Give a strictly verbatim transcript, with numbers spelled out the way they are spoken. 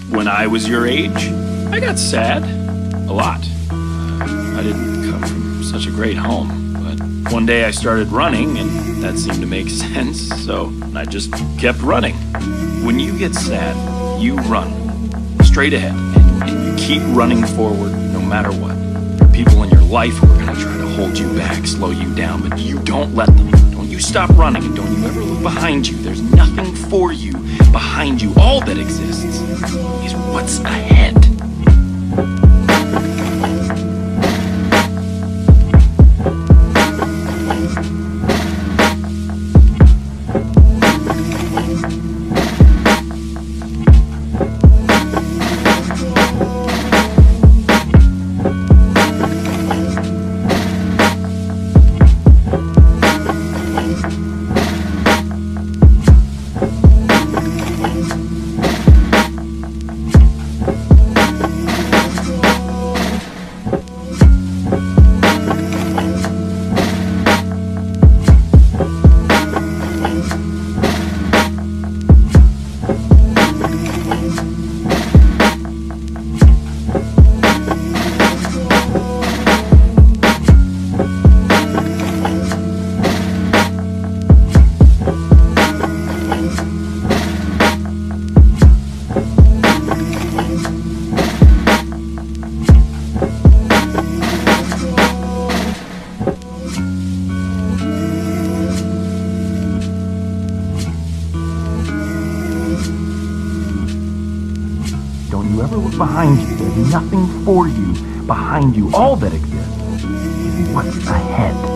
When I was your age, I got sad. A lot. Uh, I didn't come from such a great home, but one day I started running, and that seemed to make sense, so I just kept running. When you get sad, you run. Straight ahead, and, and you keep running forward no matter what. There are people in your life who are going to try to hold you back, slow you down, but you don't let them. Don't you stop running, and don't you ever look behind you. There's nothing for you behind you. All that exists is what's ahead. Don't you ever look behind you. There's nothing for you behind you. All that exists is what's ahead.